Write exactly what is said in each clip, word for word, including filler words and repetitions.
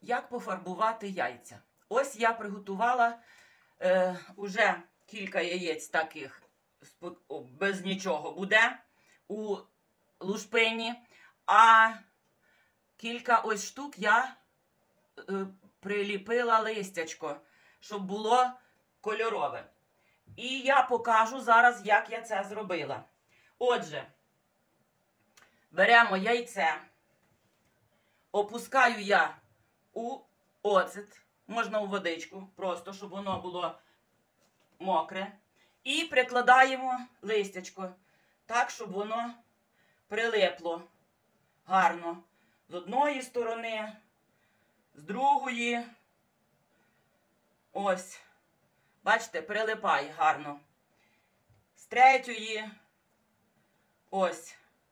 як пофарбувати яйця. Ось я приготувала е, уже кілька яєць таких, без нічого буде у лушпині, а кілька ось штук я е, приліпила листячко, щоб було кольорове. І я покажу зараз, як я це зробила. Отже, беремо яйце, опускаю я у оцет, можна у водичку, просто, щоб воно було мокре. І прикладаємо листячко, так, щоб воно прилипло гарно. З одної сторони, з другої. Ось. Бачите, прилипає гарно. З третьої. Ось.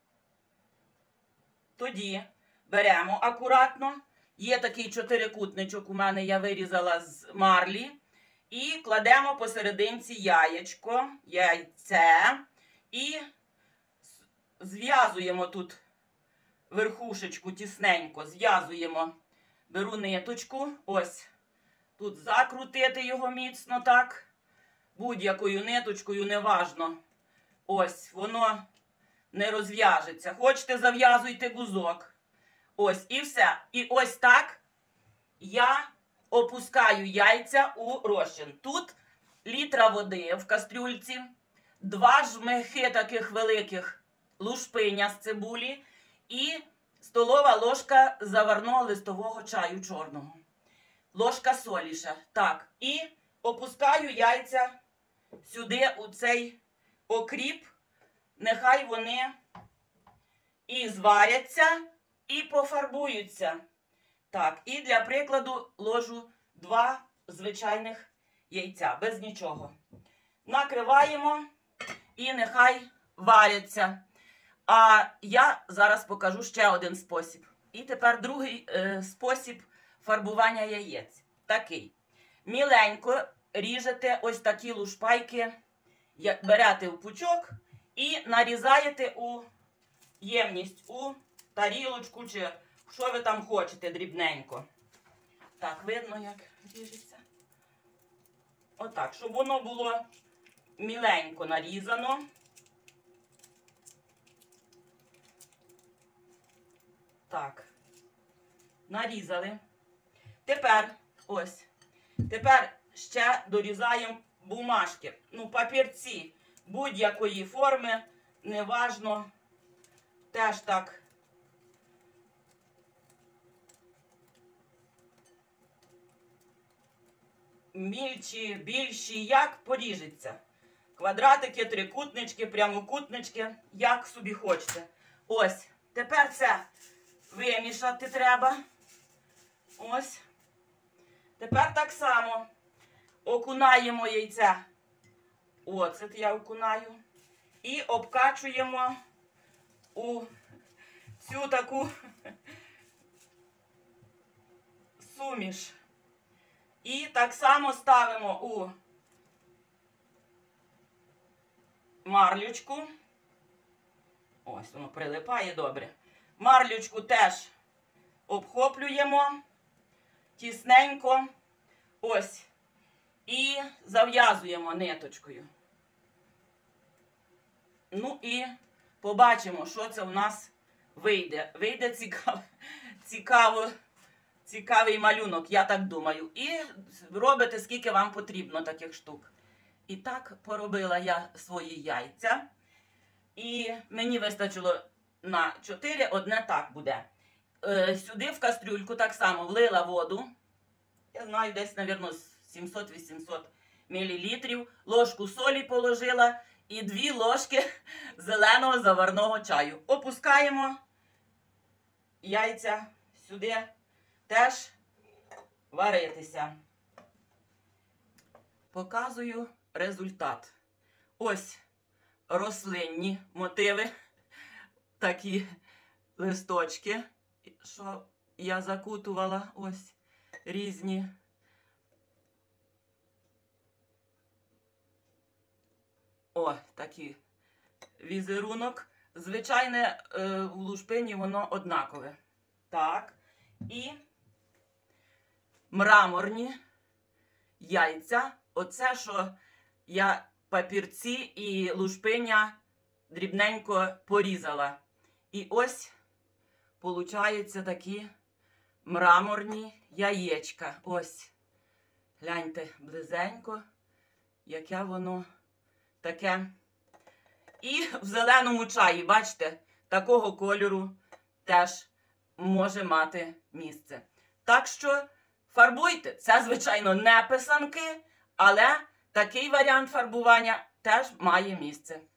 Тоді беремо акуратно. Є такий чотирикутничок у мене, я вирізала з марлі. І кладемо посерединці яєчко, яйце. І зв'язуємо тут верхушечку тісненько. Зв'язуємо. Беру ниточку. Ось. Тут закрутити його міцно так. Будь-якою ниточкою, неважно. Ось, воно не розв'яжеться. Хочете, зав'язуйте гузок. Ось, і все. І ось так я опускаю яйця у розчин. Тут літра води в кастрюльці, два жмихи таких великих лушпиня з цибулі і столова ложка заварного листового чаю чорного. Ложка солі ще. Так. І опускаю яйця сюди, у цей окріп. Нехай вони і зваряться, і пофарбуються. Так. І для прикладу ложу два звичайних яйця. Без нічого. Накриваємо і нехай варяться. А я зараз покажу ще один спосіб. І тепер другий е, спосіб фарбування яєць. Такий. Міленько ріжете ось такі лушпайки, берете в пучок і нарізаєте у ємність, у тарілочку, чи що ви там хочете дрібненько. Так, видно, як ріжеться? Отак, щоб воно було міленько нарізано. Так. Нарізали. Тепер, ось, тепер ще дорізаємо бумажки, ну, папірці будь-якої форми, неважно, теж так. Мільчі, більші, як поріжеться. Квадратики, трикутнички, прямокутнички, як собі хочете. Ось, тепер це вимішати треба. Ось. Тепер так само окунаємо яйця. Оцет я окунаю. І обкачуємо у цю таку суміш. І так само ставимо у марлючку. Ось, воно прилипає добре. Марлючку теж обхоплюємо тісненько. Ось. І зав'язуємо ниточкою. Ну і побачимо, що це в нас вийде. Вийде цікаво, цікаво, цікавий малюнок, я так думаю. І робите, скільки вам потрібно таких штук. І так поробила я свої яйця. І мені вистачило на чотири, одне так буде. Е, сюди в кастрюльку так само влила воду. Я знаю, десь, мабуть, сімсот-вісімсот мілілітрів. Ложку солі положила і дві ложки зеленого заварного чаю. Опускаємо яйця сюди теж варитися. Показую результат. Ось рослинні мотиви, такі листочки, що я закутувала, ось різні. О, такий візерунок. Звичайне, в лушпині воно однакове. Так. І мраморні яйця. Оце, що я папірці і лушпиня дрібненько порізала. І ось, получаються такі мраморні яєчка. Ось, гляньте близенько, яке воно таке. І в зеленому чаї, бачите, такого кольору теж може мати місце. Так що фарбуйте. Це, звичайно, не писанки, але такий варіант фарбування теж має місце.